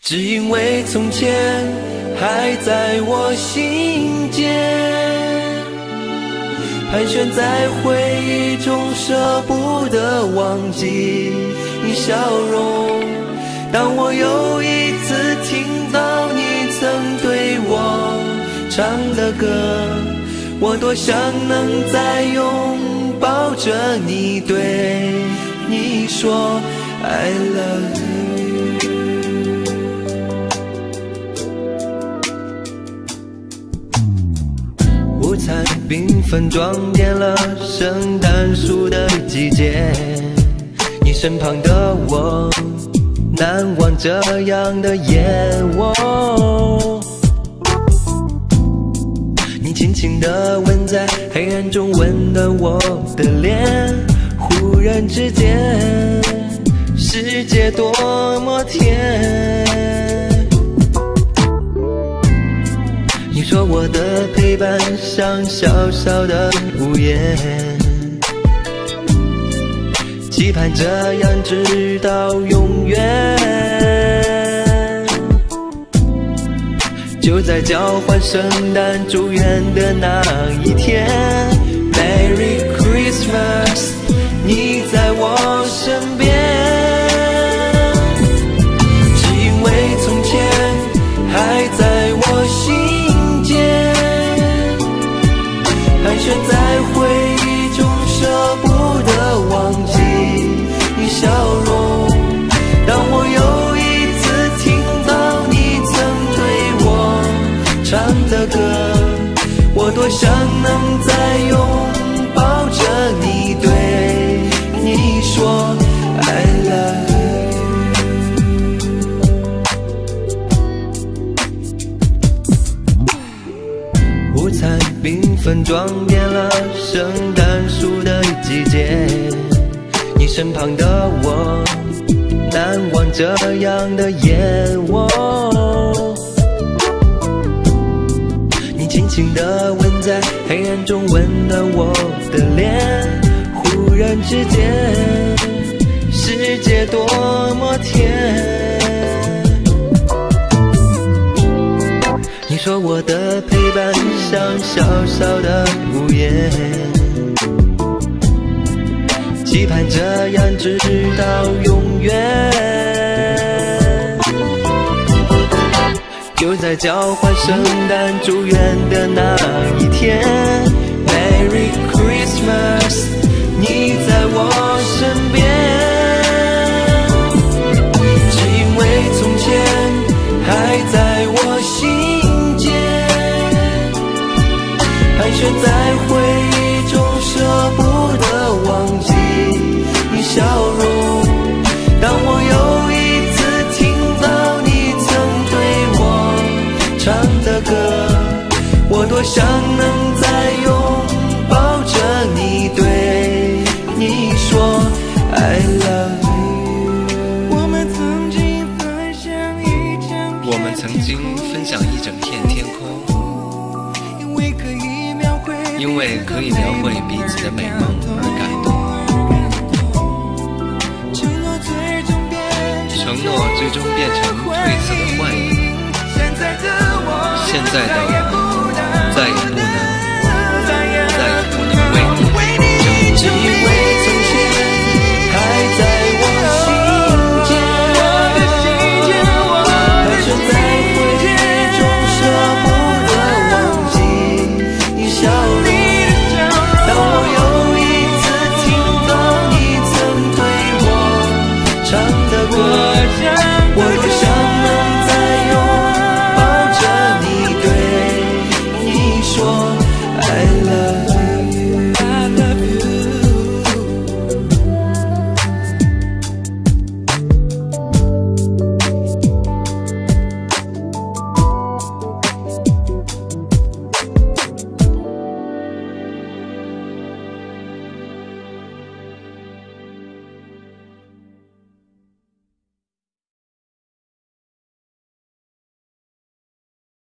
只因为从前还在我心间，盘旋在回忆中，舍不得忘记你笑容。当我又一次听到你曾对我唱的歌，我多想能再拥抱着你，对你说 I love you。午餐缤纷装点了圣诞树的季节，你身旁的我难忘这样的夜窝。你轻轻地吻在黑暗中，温暖我的脸，忽然之间世界多么甜。你说我的陪伴像小小的屋檐，期盼这样直到永远。就在交换圣诞祝愿的那一天 Merry Christmas， 你在我身边。只因为从前还在我心间，盘旋在回忆中，舍不得忘记你笑容。当我又一次听到你曾对我唱的歌，我多想能再拥抱着你，对你说 I love you。午餐缤纷装点了圣诞树的季节，你身旁的我难忘这样的夜窝。你轻轻地吻在黑暗中，温暖我的脸，忽然之间世界多么甜。你说我的陪伴像小小的屋檐，期盼这样直到永远。就在交换圣诞祝愿的那一天 Merry Christmas， 你在我身边。只因为从前还在我心间，盘旋在回忆中，舍不得忘记你笑容。当我又一次听到你曾对我唱的歌，我多想能再拥抱着你，对你说 I love you。 我们曾经分享一整片天空，因为可以描绘彼此的美梦而感动。承诺最终变成褪色的幻影。现在的我